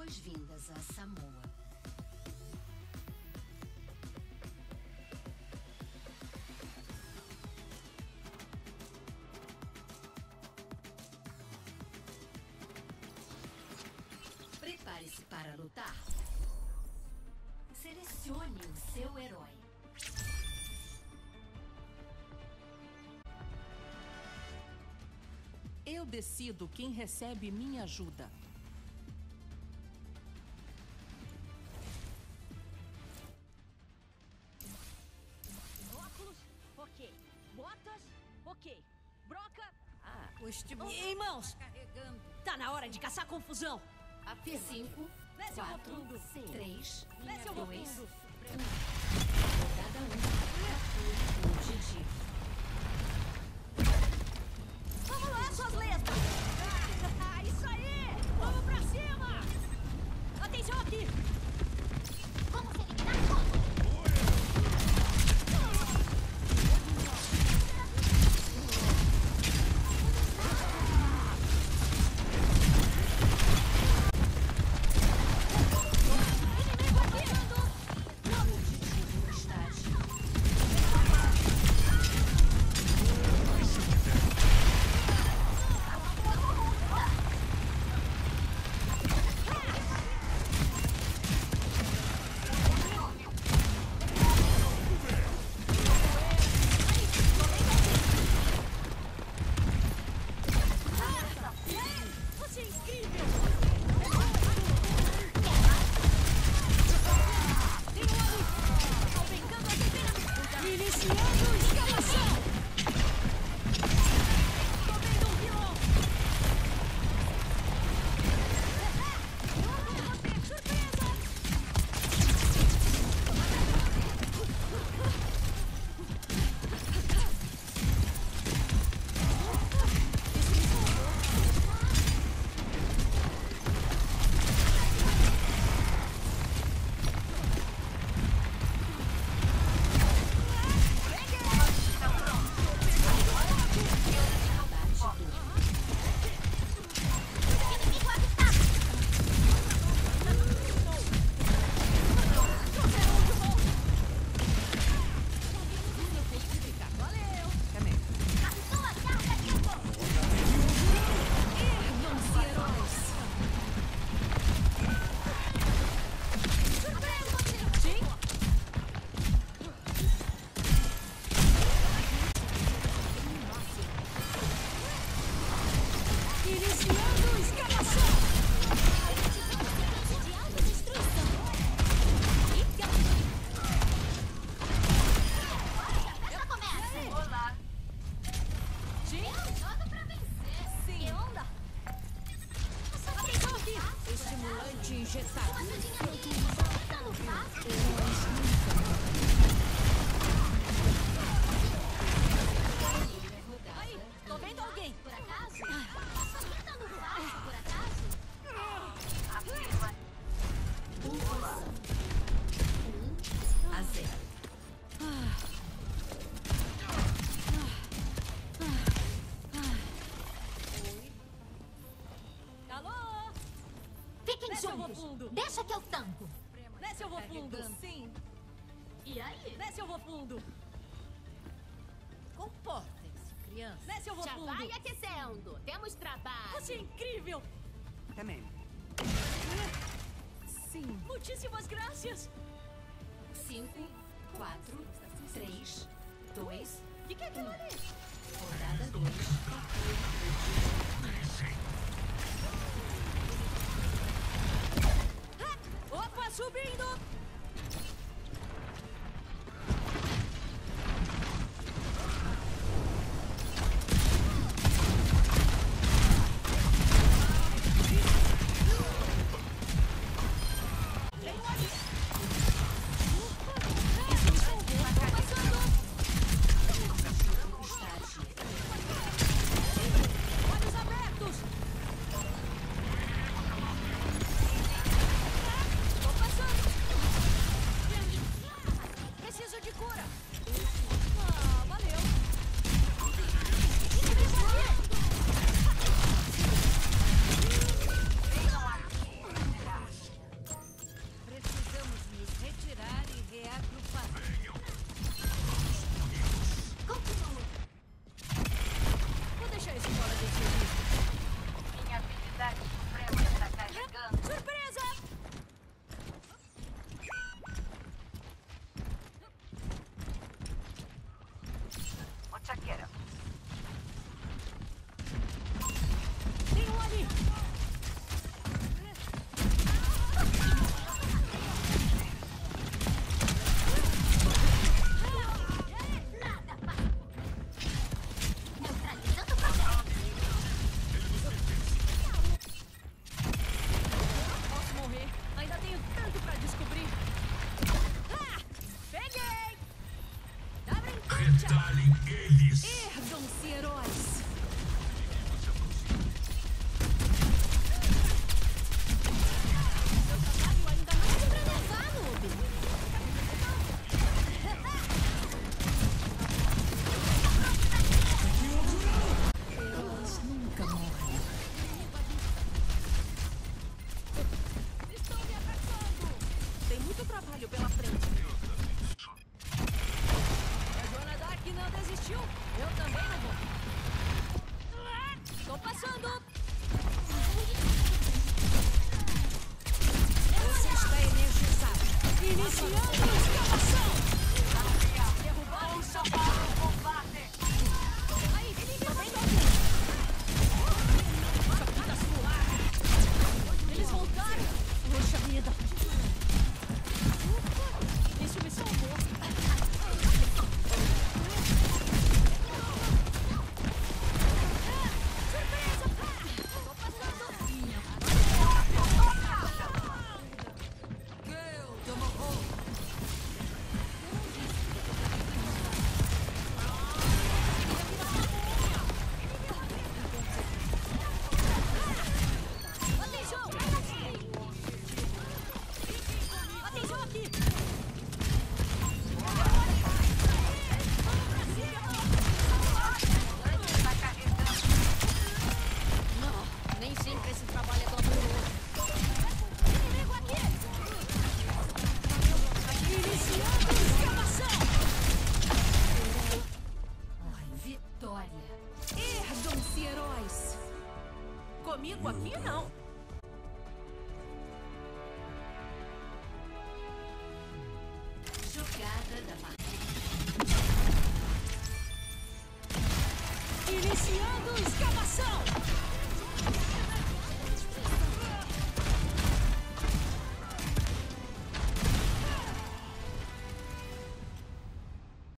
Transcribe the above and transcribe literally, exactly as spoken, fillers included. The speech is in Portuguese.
Boas-vindas a Samoa. Prepare-se para lutar. Selecione o seu herói. Eu decido quem recebe minha ajuda. Óculos, ok. Botas, ok. Broca, Ah, os tipo... irmãos, carregando. tá na hora de caçar confusão. cinco, Desce eu vou quatro, fundo. três, Desce eu vou dois, fundo. cada um captura o objetivo. Vamos lá, suas lesmas. Ah, isso aí. Vamos pra cima. Atenção aqui. Vamos eliminar como? Deixa que eu tanco. Desce eu vou fundo. Sim. E aí? Desce eu vou fundo. Comportem-se, criança. Desce eu vou Já fundo. vai aquecendo. Temos trabalho. Você é incrível. Também. Sim. Muitíssimas graças. cinco, quatro, três, dois, O que, que é aquilo ali? rodada dois. Opa, subindo! Olhos abertos! Tô passando! Iniciando escavação! Derrubar e chamar o combate! Aí, inimigo! Isso aqui tá suave! Eles voltaram! Poxa vida! Isso me salvou! Surpresa! Tô passando! Atenção! Atenção aqui! Não, nem sempre esse trabalho é glamouroso. Inimigo aqui! Iniciando escavação! Vitória. Ergam-se, heróis! Comigo aqui não.